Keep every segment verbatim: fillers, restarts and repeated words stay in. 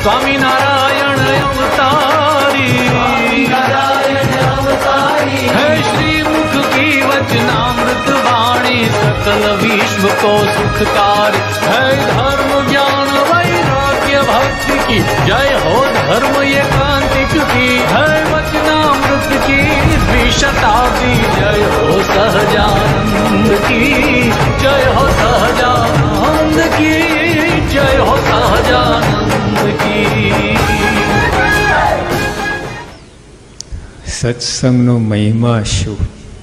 स्वामी नारायण अवतारी, नारायण अवतारी है श्री मुख की वचनामृत वाणी, सकल विश्व को सुखकारी है। धर्म ज्ञान वैराग्य भक्ति की जय हो, धर्म एकांतिक की है वचनामृत की द्विशताब्दी। जय हो सहजानंद की, जय हो सहजानंद की, जय हो सहजानंद की। સત્સંગનો મહિમા શું?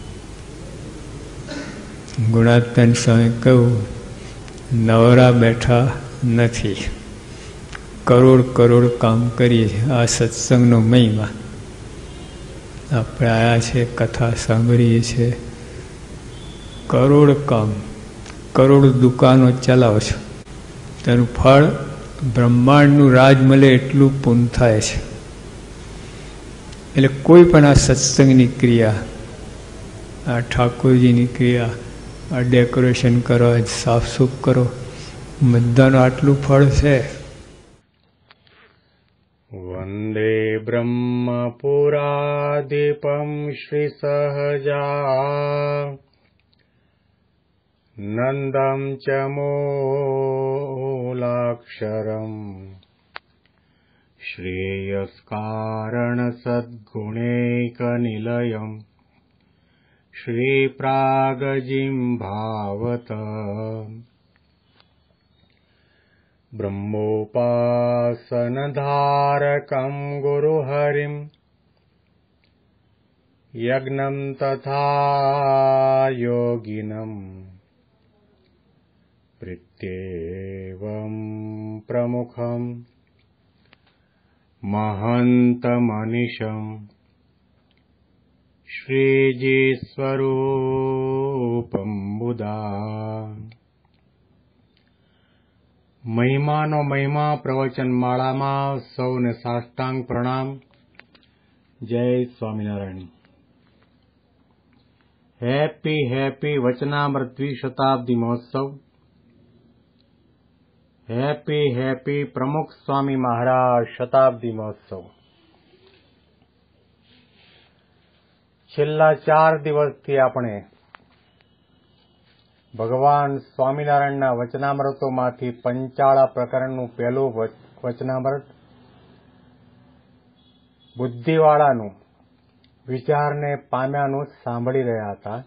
ગુણાત્મન સ્વામી કહ્યું, નવરા બેઠા નથી, કરોડ કરોડ કામ કરીએ છીએ. આ સત્સંગનો મહિમા. આપણે આવ્યા છે, કથા સાંભળીએ છીએ, કરોડ કામ, કરોડ દુકાનો ચલાવો છો, તેનું ફળ બ્રહ્માંડનું રાજ મળે એટલું પૂર્ણ થાય છે. એટલે કોઈ પણ આ સત્સંગની ક્રિયા, આ ઠાકોરજીની ક્રિયા, આ ડેકોરેશન કરો, સાફસૂફ કરો, બધાનું આટલું ફળ છે. વંદે બ્રહ્મપુરાદીપમ શ્રી સહજા નંદમ ચ મૂલાક્ષરમ શ્રેયસ્કારણ સદ્ગુણૈકનિલયમ શ્રી પ્રાગજીમ ભાવત બ્રહ્મોપાસનધારકમ ગુરુહરિમ યજ્ઞમ તથા યોગિનમ પ્રીત્યેવમ પ્રમુખમ મહંતમનિશમ શ્રીજી સ્વરૂપમ બુધા. મહિમાનો મહિમા પ્રવચન માળામાં સૌને સાષ્ટાંગ પ્રણામ. જય સ્વામિનારાયણ. હેપી હેપી વચનામૃત દ્વિશતાબ્દી મહોત્સવ. હેપી હેપી પ્રમુખ સ્વામી મહારાજ શતાબ્દી મહોત્સવ. છેલ્લા ચાર દિવસથી આપણે ભગવાન સ્વામિનારાયણના વચનામૃતોમાંથી પંચાળા પ્રકરણનું પહેલું વચનામૃત બુદ્ધિવાળાનું વિચારને પામ્યાનું સાંભળી રહ્યા હતા.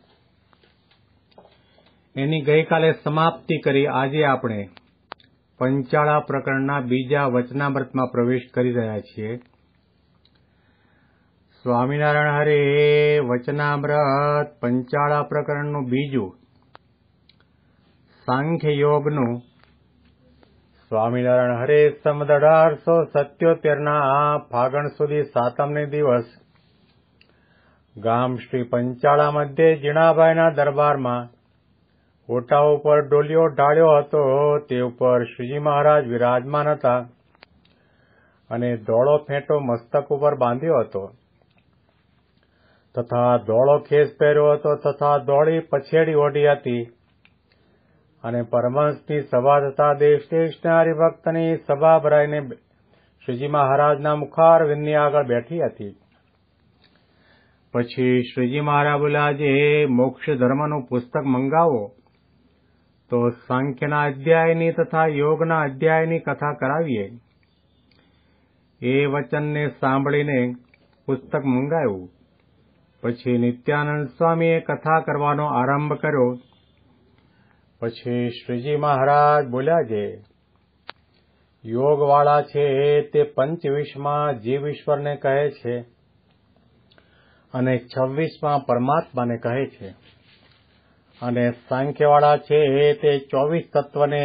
એની ગઈકાલે સમાપ્તિ કરી આજે આપણે પંચાળા પ્રકરણના બીજા વચનામૃતમાં પ્રવેશ કરી રહ્યા છીએ. સ્વામિનારાયણ હરે વચનામૃત પંચાળા પ્રકરણનું બીજું સાંખ્ય યોગનું. સ્વામિનારાયણ હરે સંવત અઢારસો સત્યોતેરના ફાગણ સુધી સાતમને દિવસ ગામ શ્રી પંચાળા મધ્યે જીણાભાઈના દરબારમાં ઓટા ઉપર ડોલિયો ઢાળ્યો હતો. તે ઉપર શ્રીજી મહારાજ વિરાજમાન હતા અને ધોળો ફેંટો મસ્તક ઉપર બાંધ્યો હતો તથા ધોળો ખેસ પહેર્યો હતો તથા ધોળી પછેડી ઓઢી હતી. અને પરમહંસની સભા તથા દેશ દેશના હરિભક્તની સભા ભરાઈને શ્રીજી મહારાજના મુખારવિંદની આગળ બેઠી હતી. પછી શ્રીજી મહારાજ બોલ્યા, જે મોક્ષ ધર્મનું પુસ્તક મંગાવો તો સાંખ્યના અધ્યાયની તથા યોગના અધ્યાયની કથા કરાવીએ. એ વચનને સાંભળીને પુસ્તક મંગાવ્યું. પછી નિત્યાનંદ સ્વામીએ કથા કરવાનો આરંભ કર્યો. પછી શ્રીજી મહારાજ બોલ્યા, જે યોગવાળા છે તે પંચવીસમાં જીવ ઈશ્વરને કહે છે અને છવ્વીસમાં પરમાત્માને કહે છે. અને સાંખ્યવાળા છે તે ચોવીસ તત્વને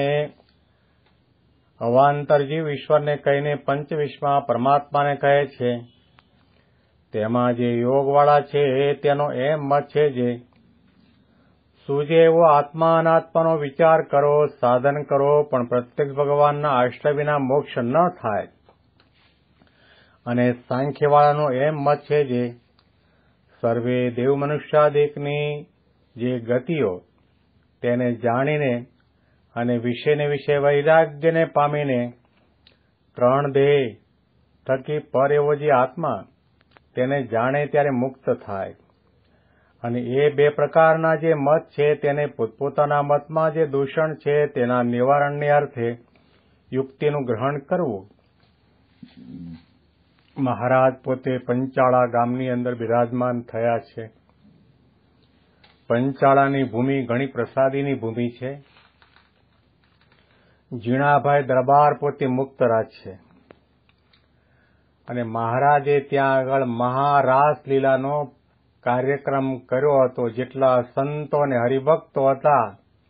અવાંતર જીવ ઈશ્વરને કહીને પંચવીસમાં પરમાત્માને કહે છે. તેમાં જે યોગવાળા છે તેનો એમ મત છે, જે સૂજે એવો આત્મા અનાત્માનો વિચાર કરો, સાધન કરો, પણ પ્રત્યક્ષ ભગવાનના આશ્રય વિના મોક્ષ ન થાય. અને સાંખ્યવાળાનો એમ મત છે, જે સર્વે દેવ મનુષ્યાદિકની જે ગતિઓ તેને જાણીને અને વિષયને વિશે વૈરાગ્યને પામીને ત્રણ દેહ થકી પર એવો જે આત્મા તેને જાણે ત્યારે મુક્ત થાય. અને એ બે પ્રકારના જે મત છે તેને પોતપોતાના મતમાં જે દૂષણ છે તેના નિવારણને અર્થે યુક્તિનું ગ્રહણ કરવું. મહારાજ પોતે પંચાળા ગામની અંદર બિરાજમાન થયા છે. પંચાળાની ભૂમિ ઘણી પ્રસાદીની ભૂમિ છે. જીણાભાઈ દરબાર પોતે મુક્તરાજ છે અને મહારાજે ત્યાં આગળ મહારાસ લીલાનો કાર્યક્રમ કર્યો હતો. જેટલા સંતો અને હરિભક્તો હતા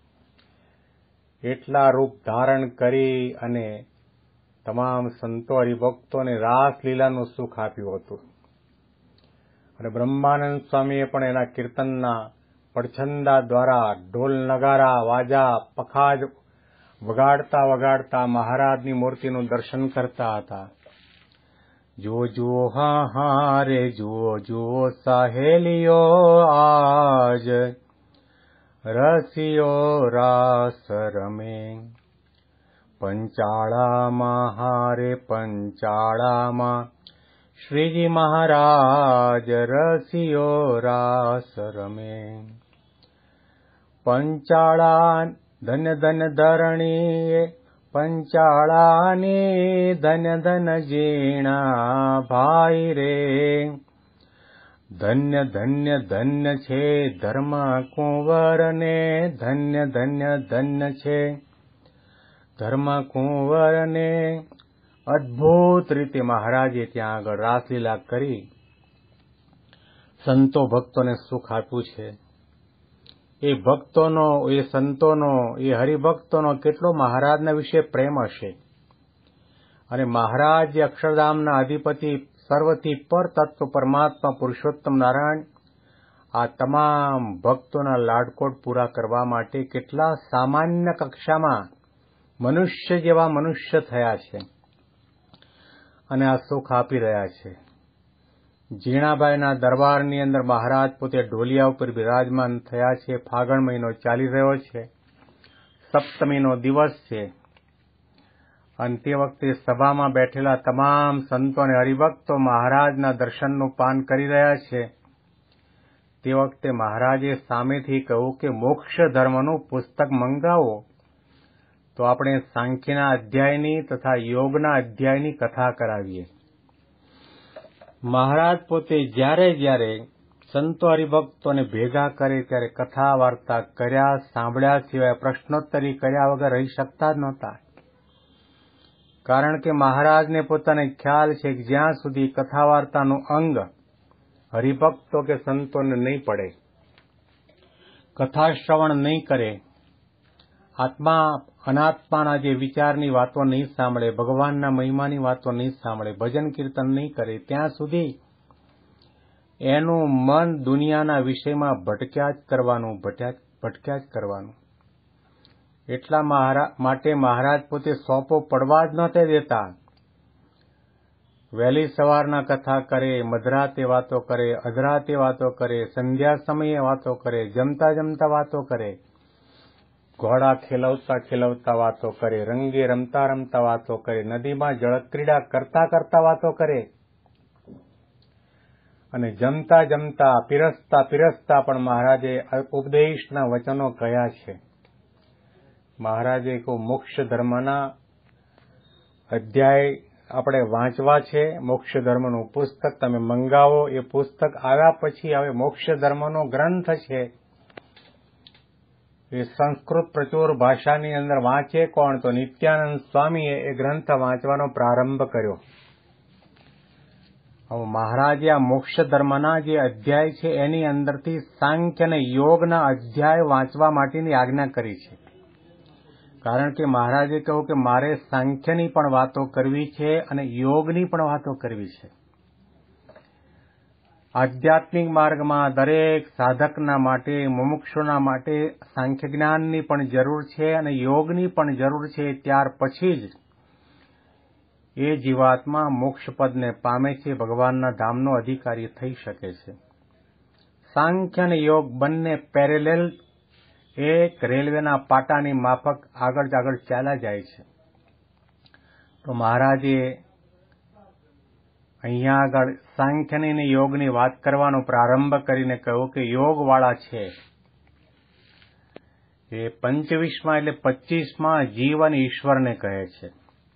એટલા રૂપ ધારણ કરી અને તમામ સંતો હરિભક્તોને રાસલીલાનું સુખ આપ્યું હતું. અને બ્રહ્માનંદ સ્વામીએ પણ એના કીર્તનના પડછંદા દ્વારા ઢોલ નગારા વાજા પખાજ વગાડતા વગાડતા મહારાજની મૂર્તિનું દર્શન કરતા હતા. જો જો હા હા રે જો જો સહેલીઓ આજ રસિયો રાસ રમે. પંચાળામાં હારે પંચાળામાં શ્રીજી મહારાજ રસિયો રાસ રમે. પંચાળા ધન્ય ધન્ય ધરણી પંચાળાની ધન્ય ધન્ય જીણા ભાઈ રે. ધન્ય ધન્ય ધન્ય છે ધર્મ કુંવર ને ધન્ય ધન્ય ધન્ય છે ધર્મ કુંવર ને. અદભુત રીતે મહારાજે ત્યાં આગળ રાસલીલા કરી સંતો ભક્તોને સુખ આપ્યું છે. એ ભક્તોનો એ સંતોનો એ હરિભક્તોનો કેટલો મહારાજના વિશે પ્રેમ હશે. અને મહારાજ જે અક્ષરધામના અધિપતિ સર્વથી પર તત્વ પરમાત્મા પુરુષોત્તમ નારાયણ આ તમામ ભક્તોના લાડકોટ પૂરા કરવા માટે કેટલા સામાન્ય કક્ષામાં મનુષ્ય જેવા મનુષ્ય થયા છે અને આ સુખ આપી રહ્યા છે. જીણાભાઈના દરબારની અંદર મહારાજ પોતે ઢોલિયા ઉપર બિરાજમાન થયા છે. ફાગણ મહિનો ચાલી રહ્યો છે, સપ્તમીનો દિવસ છે અને તે વખતે સભામાં બેઠેલા તમામ સંતો અને હરિભક્તો મહારાજના દર્શનનું પાન કરી રહ્યા છે. તે વખતે મહારાજે સામેથી કહ્યું કે મોક્ષ ધર્મનું પુસ્તક મંગાવો તો આપણે સાંખ્યના અધ્યાયની તથા યોગના અધ્યાયની કથા કરાવીએ. મહારાજ પોતે જ્યારે જ્યારે સંતો હરિભક્તોને ભેગા કરે ત્યારે કથા વાર્તા કર્યા સાંભળ્યા સિવાય પ્રશ્નોત્તરી કર્યા વગર રહી શકતા જ નહોતા. કારણ કે મહારાજને પોતાને ખ્યાલ છે કે જ્યાં સુધી કથા વાર્તાનું અંગ હરિભક્તો કે સંતોને નહીં પડે, કથા શ્રવણ નહીં કરે, આત્મા અનાત્માના જે વિચારની વાતો નહીં સાંભળે, ભગવાનના મહિમાની વાતો નહીં સાંભળે, ભજન કીર્તન નહીં કરે, ત્યાં સુધી એનું મન દુનિયાના વિષયમાં ભટક્યા જ કરવાનું ભટક્યા જ કરવાનું. એટલા માટે મહારાજ પોતે સોંપો પડવા જ નહોતા દેતા. વહેલી સવારના કથા કરે, મધરાતે વાતો કરે, અધરાતે વાતો કરે, સંધ્યા સમયે વાતો કરે, જમતા જમતા વાતો કરે, ઘોડા ખેલવતા ખેલવતા વાતો કરે, રંગે રમતા રમતા વાતો કરે, નદીમાં જળક્રીડા કરતા કરતા વાતો કરે અને જમતા જમતા પીરસતા પીરસતા પણ મહારાજે ઉપદેશના વચનો કહ્યા છે. મહારાજે કહ્યું મોક્ષ ધર્મના અધ્યાય આપણે વાંચવા છે, મોક્ષ ધર્મનું પુસ્તક તમે મંગાવો. એ પુસ્તક આવ્યા પછી હવે મોક્ષ ધર્મનો ગ્રંથ છે એ સંસ્કૃત પ્રચુર ભાષાની અંદર વાંચે કોણ? તો નિત્યાનંદ સ્વામીએ એ ગ્રંથ વાંચવાનો પ્રારંભ કર્યો. હવે મહારાજે આ મોક્ષ ધર્મના જે અધ્યાય છે એની અંદરથી સાંખ્ય અને યોગના અધ્યાય વાંચવા માટેની આજ્ઞા કરી છે. કારણ કે મહારાજે કહ્યું કે મારે સાંખ્યની પણ વાતો કરવી છે અને યોગની પણ વાતો કરવી છે. આધ્યાત્મિક માર્ગમાં દરેક સાધકના માટે, મુમુક્ષુના માટે સાંખ્ય જ્ઞાનની પણ જરૂર છે અને યોગની પણ જરૂર છે. ત્યાર પછી જ એ જીવાત્મા મોક્ષપદને પામે છે, ભગવાનના ધામનો અધિકારી થઈ શકે છે. સાંખ્ય અને યોગ બંને પેરેલેલ એક રેલવેના પાટાની માફક આગળ આગળ ચાલ્યા જાય છે. તો મહારાજે અહીંયા આગળ સાંખ્યની અને યોગની વાત કરવાનો પ્રારંભ કરીને કહ્યું કે યોગવાળા છે એ પંચવીસમાં એટલે પચીસમાં જીવ અને ઈશ્વરને કહે છે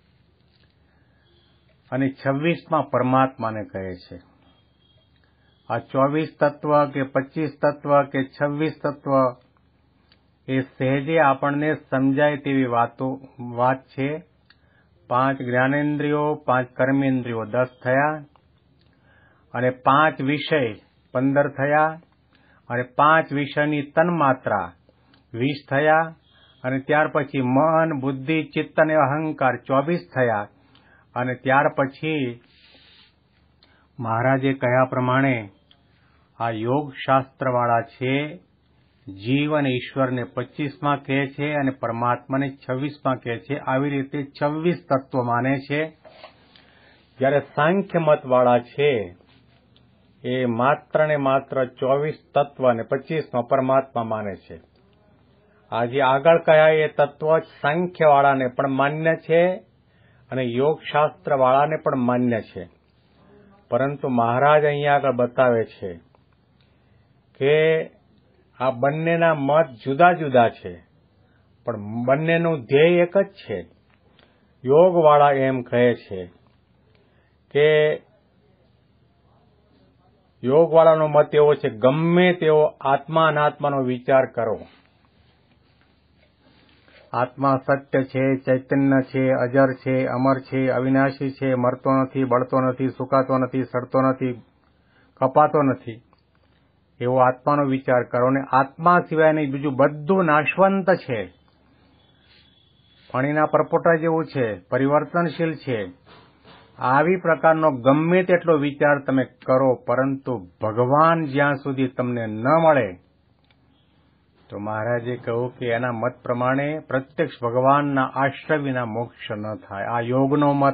અને છવ્વીસમાં પરમાત્માને કહે છે. આ ચોવીસ તત્વ કે પચીસ તત્વ કે છવ્વીસ તત્વ એ સહેજે આપણને સમજાય તેવી વાતો વાત છે. પાંચ જ્ઞાનેન્દ્રિયો, પાંચ કર્મેન્દ્રિયો દસ થયા, અને પાંચ વિષય પંદર થયા, અને પાંચ વિષયની તન્માત્રા વીસ થયા, અને ત્યાર પછી મન, બુદ્ધિ, ચિત્ત અને અહંકાર ચોવીસ થયા, અને ત્યાર પછી મહારાજે કહ્યા પ્રમાણે આ યોગ શાસ્ત્રવાળા છે જીવ અને ઈશ્વરને પચીસમાં કહે છે અને પરમાત્માને છવ્વીસમાં કહે છે. આવી રીતે છવ્વીસ તત્વ માને છે. જ્યારે સાંખ્ય મતવાળા છે એ માત્ર ને માત્ર ચોવીસ તત્વ અને પચીસમાં પરમાત્મા માને છે. આજે આગળ કહ્યા એ તત્વ સાંખ્યવાળાને પણ માન્ય છે અને યોગશાસ્ત્રવાળાને પણ માન્ય છે. પરંતુ મહારાજ અહીંયા આગળ બતાવે છે કે આ બંનેના મત જુદા જુદા છે, પણ બંનેનું ધ્યેય એક જ છે. યોગવાળા એમ કહે છે કે યોગવાળાનો મત એવો છે, ગમે તેવો આત્મા અનાત્માનો વિચાર કરો, આત્મા સત્ય છે, ચૈતન્ય છે, અજર છે, અમર છે, અવિનાશી છે, મરતો નથી, બળતો નથી, સુકાતો નથી, સડતો નથી, કપાતો નથી, એવો આત્માનો વિચાર કરો. અને આત્મા સિવાય નહીં બીજું બધું નાશવંત છે, પાણીના પરપોટા જેવું છે, પરિવર્તનશીલ છે. આવી પ્રકારનો ગમે તેટલો વિચાર તમે કરો, પરંતુ ભગવાન જ્યાં સુધી તમને ન મળે, તો મહારાજે કહ્યું કે એના મત પ્રમાણે પ્રત્યક્ષ ભગવાનના આશ્રય વિના મોક્ષ ન થાય. આ યોગનો મત.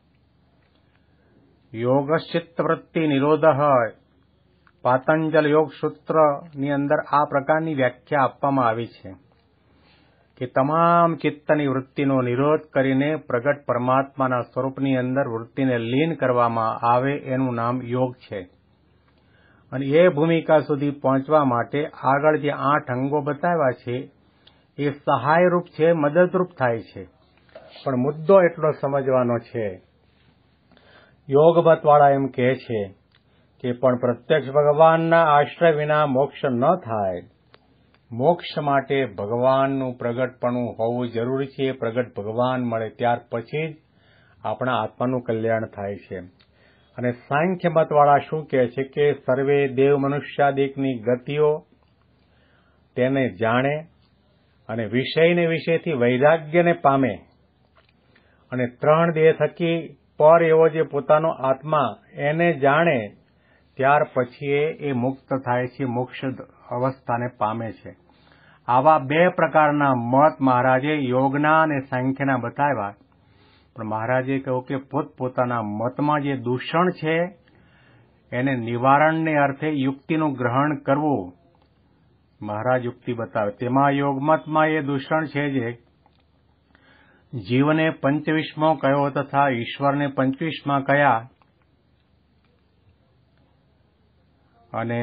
યોગશ્ચિત્ત વૃત્તિ નિરોધ પાતંજલ યોગ સૂત્રની અંદર આ પ્રકારની વ્યાખ્યા આપવામાં આવી છે કે તમામ ચિત્તની વૃત્તિનો નિરોધ કરીને પ્રગટ પરમાત્માના સ્વરૂપની અંદર વૃત્તિને લીન કરવામાં આવે, એનું નામ યોગ છે. અને એ ભૂમિકા સુધી પહોંચવા માટે આગળ જે આઠ અંગો બતાવ્યા છે એ સહાયરૂપ છે, મદદરૂપ થાય છે. પણ મુદ્દો એટલો સમજવાનો છે, યોગમતવાળા એમ કહે છે કે પણ પ્રત્યક્ષ ભગવાનના આશ્રય વિના મોક્ષ ન થાય. મોક્ષ માટે ભગવાનનું પ્રગટપણું હોવું જરૂરી છે. પ્રગટ ભગવાન મળે ત્યાર પછી જ આપણા આત્માનું કલ્યાણ થાય છે. અને સાંખ્ય મતવાળા શું કહે છે કે સર્વે દેવ મનુષ્યાદિકની ગતિઓ તેને જાણે અને વિષયને વિષયથી વૈરાગ્યને પામે, અને ત્રણ દેહ થકી પર એવો જે પોતાનો આત્મા એને જાણે, ત્યાર પછી એ મુક્ત થાય છે, મોક્ષ અવસ્થાને પામે છે. આવા બે પ્રકારના મત મહારાજે યોગના અને સાંખ્યના બતાવ્યા. પણ મહારાજે કહ્યું કે પોતપોતાના મતમાં જે દૂષણ છે એને નિવારણને અર્થે યુક્તિનું ગ્રહણ કરવું. મહારાજ યુક્તિ બતાવે. તેમાં યોગમતમાં એ દૂષણ છે જે જીવને પંચવીસમો કયો તથા ઈશ્વરને પંચવીસમાં કયા, અને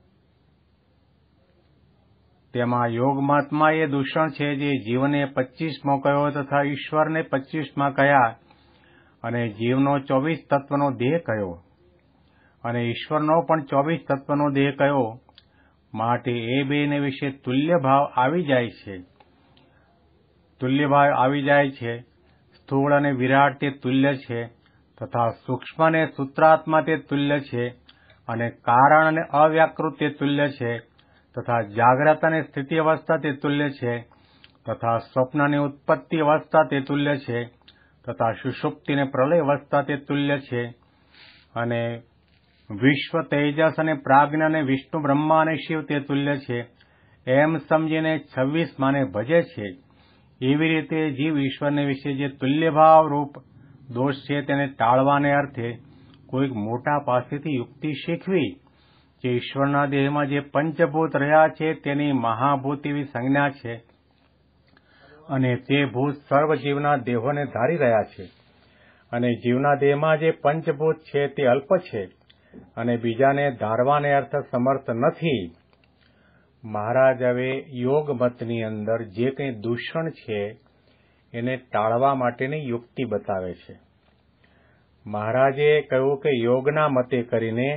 તેમાં યોગમતમાં એ દૂષણ છે જે જીવને પચીસમો કયો તથા ઈશ્વરને પચીસમાં કયા, અને જીવનો ચોવીસ તત્વનો દેહ કયો અને ઈશ્વરનો પણ ચોવીસ તત્વનો દેહ કયો. માટે એ બેને વિશે તુલ્ય ભાવ આવી જાય છે. તુલ્ય ભાવ આવી જાય છે. સ્થૂળ અને વિરાટ તે તુલ્ય છે, તથા સૂક્ષ્મ અને સૂત્રાત્મા તે તુલ્ય છે, અને કારણ અને અવ્યાકૃત તે તુલ્ય છે, તથા જાગ્રત અને સ્થિતિ અવસ્થા તે તુલ્ય છે, તથા સ્વપ્ન અને ઉત્પત્તિ અવસ્થા તે તુલ્ય છે, તથા સુષુપ્તિ અને પ્રલય અવસ્થા તે તુલ્ય છે, અને વિશ્વ તેજસ અને પ્રાજ્ઞ અને વિષ્ણુ બ્રહ્મા અને શિવ તે તુલ્ય છે. એમ સમજીને છવ્વીસ માને ભજે છે. એવી રીતે જીવ ઈશ્વરને વિશે જે તુલ્યભાવ રૂપ દોષ છે તેને ટાળવાને અર્થે કોઈક મોટા પાસેથી યુક્તિ શીખવી કે ઈશ્વરના દેહમાં જે પંચભૂત રહ્યા છે તેની મહાભૂત એવી સંજ્ઞા છે, અને તે ભૂત સર્વ જીવના દેહોને ધારી રહ્યા છે. અને જીવના દેહમાં જે પંચભૂત છે તે અલ્પ છે અને બીજાને ધારવાને અર્થ સમર્થ નથી. મહારાજ હવે યોગ મતની અંદર જે કંઈ દૂષણ છે એને ટાળવા માટેની યુક્તિ બતાવે છે. મહારાજે કહ્યું કે યોગના મતે કરીને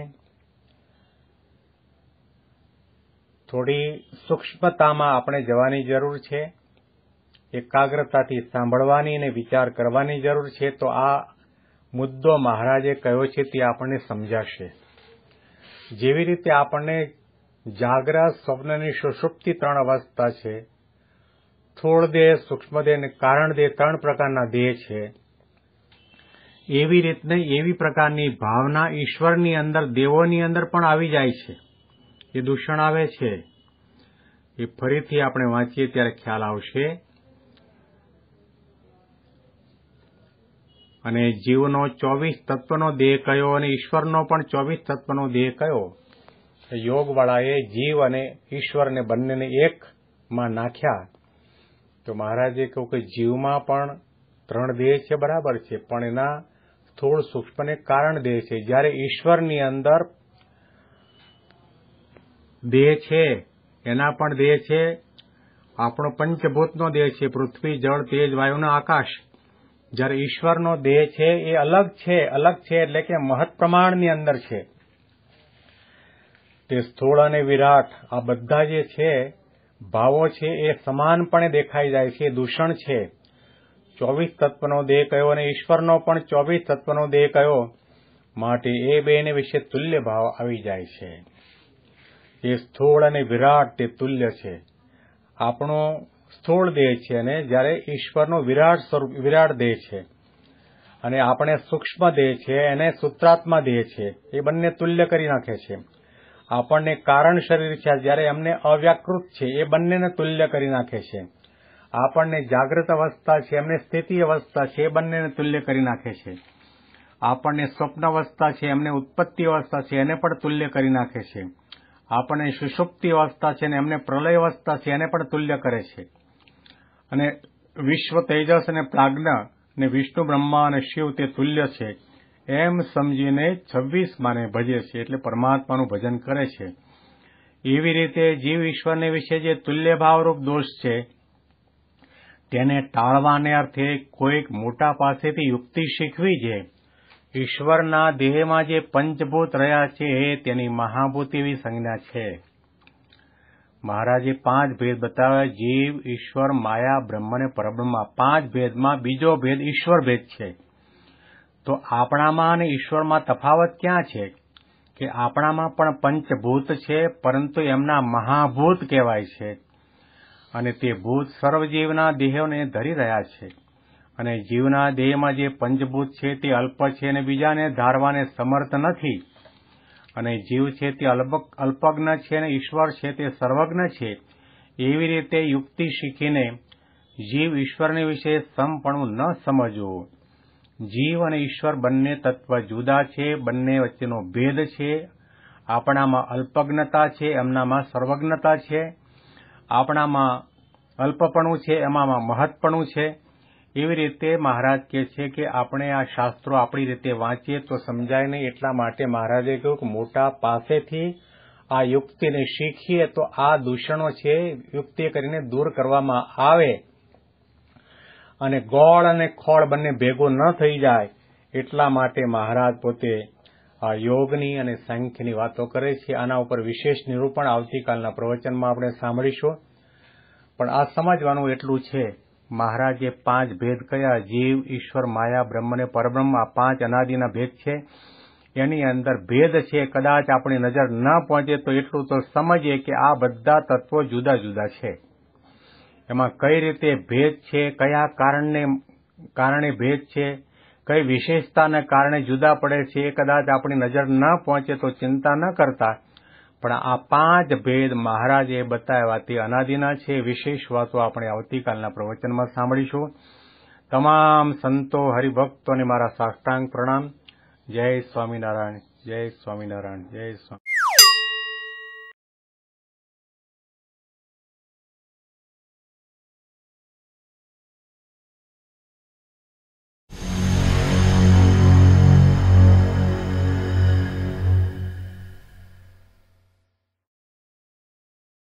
થોડી સૂક્ષ્મતામાં આપણે જવાની જરૂર છે, એકાગ્રતાથી સાંભળવાની અને વિચાર કરવાની જરૂર છે. તો આ મુદ્દો મહારાજે કહ્યો છે તે આપણને સમજાશે. જેવી રીતે આપણને જાગ્રત, સ્વપ્નની સુષુપ્તિ ત્રણ અવસ્થા છે, સ્થૂળ દેહ, સૂક્ષ્મ દેહ અને કારણ દેહ ત્રણ પ્રકારના દેહ છે, એવી રીતને એવી પ્રકારની ભાવના ઈશ્વરની અંદર, દેવોની અંદર પણ આવી જાય છે. એ દૂષણ આવે છે એ ફરીથી આપણે વાંચીએ ત્યારે ખ્યાલ આવશે. અને જીવનો ચોવીસ તત્વનો દેહ કયો અને ઈશ્વરનો પણ ચોવીસ તત્વનો દેહ કયો? યોગવાળાએ જીવ અને ઈશ્વરને બંનેને એકમાં નાખ્યા. તો મહારાજે કહ્યું કે જીવમાં પણ ત્રણ દેહ છે, બરાબર છે, પણ એના સ્થૂળ, સૂક્ષ્મ અને કારણ દેહ છે. જ્યારે ઈશ્વરની અંદર દેહ છે, એના પણ દેહ છે. આપણો પંચભૂતનો દેહ છે, પૃથ્વી, જળ, તેજ, વાયુ અને આકાશ. જ્યારે ઈશ્વરનો દેહ છે એ અલગ છે. અલગ છે એટલે કે મહત પ્રમાણની અંદર છે. તે સ્થૂળ અને વિરાટ આ બધા જે છે ભાવો છે એ સમાનપણે દેખાઈ જાય છે. દૂષણ છે. ચોવીસ તત્વનો દેહ કયો અને ઈશ્વરનો પણ ચોવીસ તત્વનો દેહ કયો? માટે એ બેને વિશે તુલ્ય ભાવ આવી જાય છે. એ સ્થૂળ અને વિરાટ તે તુલ્ય છે. આપણો સ્થૂળ દેહ છે અને જ્યારે ઈશ્વરનો વિરાટ સ્વરૂપ, વિરાટ દેહ છે, અને આપણે સૂક્ષ્મ દેહ છે એને સૂત્રાત્મા દેહ છે. એ બંને તુલ્ય કરી નાખે છે. આપણને કારણ શરીર છે જ્યારે એમને અવ્યાકૃત છે, એ બંનેને તુલ્ય કરી નાખે છે. આપણને જાગ્રત અવસ્થા છે, એમને સ્થિતિ અવસ્થા છે, એ બંનેને તુલ્ય કરી નાખે છે. આપણને સ્વપ્ન અવસ્થા છે, એમને ઉત્પત્તિ અવસ્થા છે, એને પણ તુલ્ય કરી નાખે છે. આપણને સુષુપ્તિ અવસ્થા છે ને એમને પ્રલય અવસ્થા છે, એને પણ તુલ્ય કરે છે. અને વિશ્વ, તેજસ અને પ્રાજ્ઞ ને વિષ્ણુ, બ્રહ્મા અને શિવ તે તુલ્ય છે એમ સમજીને છવ્વીસ માને ભજે છે, એટલે પરમાત્માનું ભજન કરે છે. એવી રીતે જીવ ઈશ્વરને વિશે જે તુલ્ય ભાવરૂપ દોષ છે તેને ટાળવાને અર્થે કોઈક મોટા પાસેથી યુક્તિ શીખવી છે. ઈશ્વરના દેહમાં જે પંચભૂત રહ્યા છે તેની મહાભૂત એવી સંજ્ઞા છે. મહારાજે પાંચ ભેદ બતાવ્યા: જીવ, ઈશ્વર, માયા, બ્રહ્મ અને પરબ્રહ્મ. પાંચ ભેદમાં બીજો ભેદ ઈશ્વર ભેદ છે. તો આપણામાં અને ઈશ્વરમાં તફાવત ક્યાં છે? કે આપણામાં પણ પંચભૂત છે, પરંતુ એમના મહાભૂત કહેવાય છે. અને તે ભૂત સર્વજીવના દેહોને ધરી રહ્યા છે. અને જીવના દેહમાં જે પંચભૂત છે તે અલ્પ છે અને બીજાને ધારવાને સમર્થ નથી. અને જીવ છે તે અલ્પજ્ઞ છે અને ઈશ્વર છે તે સર્વજ્ઞ છે. એવી રીતે યુક્તિ શીખીને જીવ ઈશ્વરને વિશે સમપણું ન સમજવું. જીવ અને ઈશ્વર બંને તત્વ જુદા છે, બંને વચ્ચેનો ભેદ છે. આપણામાં અલ્પજ્ઞતા છે, એમનામાં સર્વજ્ઞતા છે. આપણામાં અલ્પપણું છે, એમાંમાં મહત્પણું છે. એવી રીતે મહારાજ કહે છે કે આપણે આ શાસ્ત્રો આપણી રીતે વાંચીએ તો સમજાય નહીં. એટલા માટે મહારાજે કહ્યું કે મોટા પાસેથી આ યુક્તિને શીખીએ તો આ દૂષણો છે યુક્તિ કરીને દૂર કરવામાં આવે અને ગોળ અને ખોળ બંને ભેગું ન થઈ જાય. એટલા માટે મહારાજ પોતે આ યોગની અને સાંખ્યની વાતો કરે છે. આના ઉપર વિશેષ નિરૂપણ આવતીકાલના પ્રવચનમાં આપણે સાંભળીશું. પણ આ સમજવાનું એટલું છે, મહારાજે પાંચ ભેદ કયા: જીવ, ઈશ્વર, માયા, બ્રહ્મ અને પરબ્રહ્મ. આ પાંચ અનાદિના ભેદ છે. એની અંદર ભેદ છે. કદાચ આપણી નજર ન પહોંચે તો એટલું તો સમજીએ કે આ બધા તત્વો જુદા જુદા છે. એમાં કઈ રીતે ભેદ છે, કયા કારણને કારણે ભેદ છે, કઈ વિશેષતાને કારણે જુદા પડે છે, એ કદાચ આપણી નજર ન પહોંચે તો ચિંતા ન કરતા. પણ આ પાંચ ભેદ મહારાજે બતાવ્યા તે અનાદિના છે. વિશેષ વાતો આપણે આવતીકાલના પ્રવચનમાં સાંભળીશું. તમામ સંતો, હરિભક્તોને મારા સાષ્ટાંગ પ્રણામ. જય સ્વામિનારાયણ, જય સ્વામિનારાયણ, જય સ્વામિનારાયણ.